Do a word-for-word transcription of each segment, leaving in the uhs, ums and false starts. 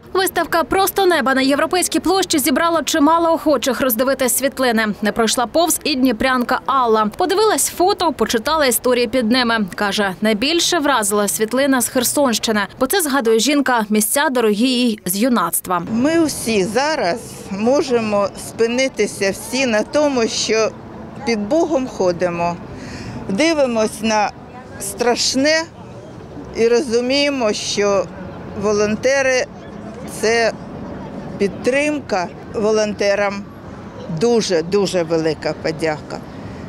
Виставка «Просто неба» на Європейській площі зібрала чимало охочих роздивитись світлини. Не пройшла повз і дніпрянка Алла. Подивилась фото, почитала історії під ними. Каже, найбільше вразила світлина з Херсонщини, бо це, згадує жінка, місця дорогі їй з юнацтва. Ми всі зараз можемо спинитися всі на тому, що під Богом ходимо. Дивимось на страшне і розуміємо, що волонтери – це підтримка волонтерам, дуже-дуже велика подяка.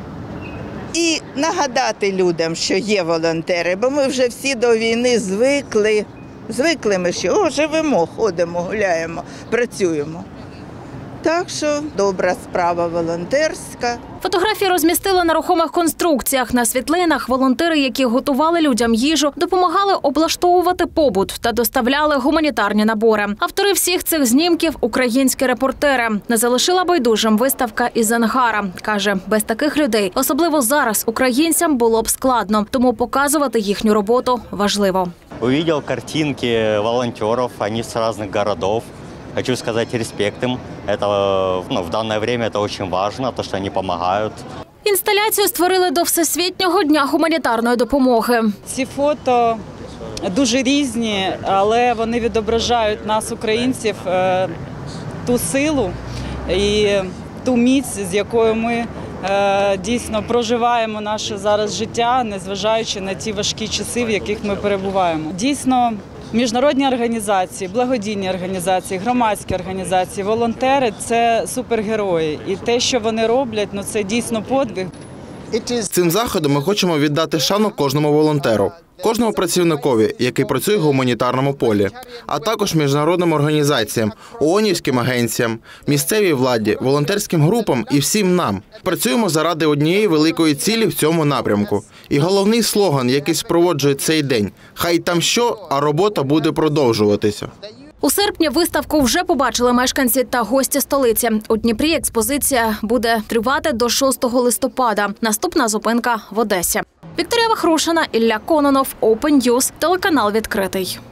І нагадати людям, що є волонтери, бо ми вже всі до війни звикли, звикли ми, що о, живемо, ходимо, гуляємо, працюємо. Так що добра справа волонтерська. Фотографії розмістили на рухомих конструкціях. На світлинах волонтери, які готували людям їжу, допомагали облаштовувати побут та доставляли гуманітарні набори. Автори всіх цих знімків – українські репортери. Не залишила байдужим виставка із Ангара. Каже, без таких людей, особливо зараз, українцям було б складно. Тому показувати їхню роботу важливо. Увидел картинки волонтеров, они с разных городов. Хочу сказать респект им. Это, ну, в данное время это очень важно, то, что они помогают. Інсталяцію створили до Всесвітнього дня гуманітарної допомоги. Ці фото дуже різні, але вони відображають нас, українців, ту силу і ту міць, з якою ми дійсно проживаємо наше зараз життя, незважаючи на ті важкі часи, в яких ми перебуваємо. Дійсно, міжнародні організації, благодійні організації, громадські організації, волонтери – це супергерої. І те, що вони роблять, ну, це дійсно подвиг. Цим заходом ми хочемо віддати шану кожному волонтеру, кожному працівникові, який працює в гуманітарному полі, а також міжнародним організаціям, ООНівським агенціям, місцевій владі, волонтерським групам і всім нам. Працюємо заради однієї великої цілі в цьому напрямку. І головний слоган, який супроводжує цей день – «Хай там що, а робота буде продовжуватися». У серпні виставку вже побачили мешканці та гості столиці. У Дніпрі експозиція буде тривати до шостого листопада. Наступна зупинка в Одесі. Вікторія Вахрушина, Ілля Кононов, Open News, телеканал «Відкритий».